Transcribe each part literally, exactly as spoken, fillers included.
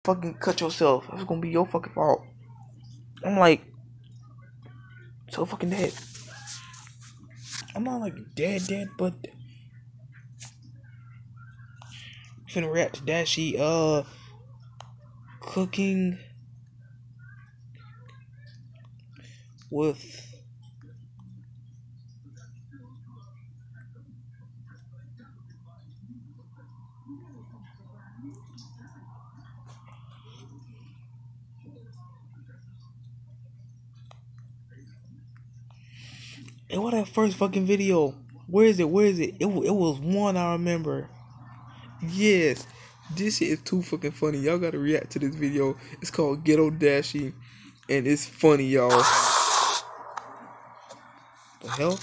fucking cut yourself. It's gonna be your fucking fault. I'm like, so fucking dead. I'm not like dead, dead, but I'm finna react to Dashie, uh, cooking with and what that first fucking video? Where is it? Where is it? It, it was one I remember. Yes, this shit is too fucking funny. Y'all gotta react to this video. It's called Ghetto Dashie, and it's funny, y'all. The hell?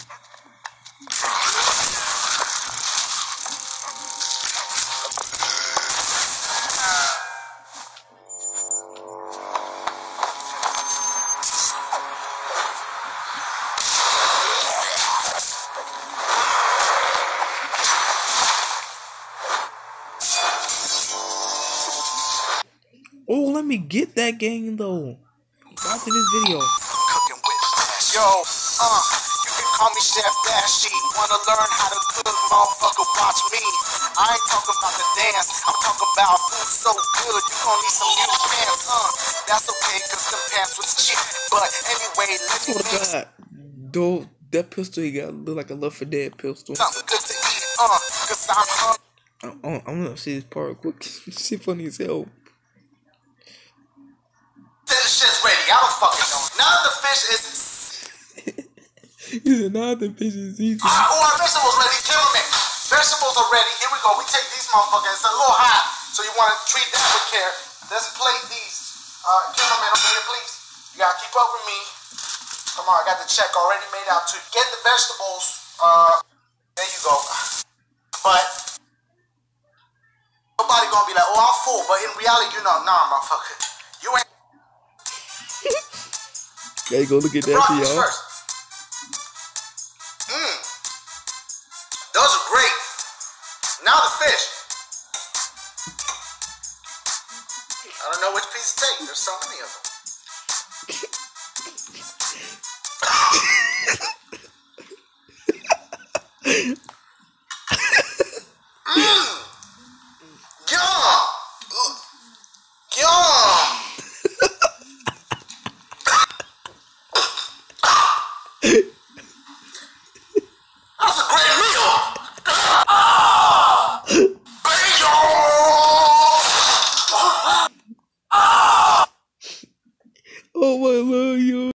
Oh, let me get that game though. After this video. Cooking with Dashie. Yo, uh, you can call me Chef Dashie. Wanna learn how to cook, motherfucker, watch me. I ain't talking about the dance, I'm talking about food so good, you gon' need some new pants, uh. That's okay, cause the pants was cheap. But anyway, let me oh God. Dude, that pistol he got look like a Love for Dead pistol. Something good to eat, uh, cause I'm hungry. I'm, I'm gonna see this part quick. Shit funny as hell. The shit's ready. I don't fucking know. Now that the fish is. He said, now the fish is easy. Ah, oh, our vegetables ready. Kill me. Vegetables are ready. Here we go. We take these motherfuckers. It's a little hot, so you want to treat that with care. Let's plate these. Uh, kill them over here, please. You gotta keep up with me. Come on, I got the check already made out to get the vegetables. Uh, there you go. But nobody gonna be like, oh, I'm full. But in reality, you know, nah, motherfucker. You ain't. Gotta go look at that, y'all. Mmm. Those are great. Now the fish. I don't know which piece to take. There's so many of them. Mmm. Yum. Yum. That's a great meal! Oh my lord, yo.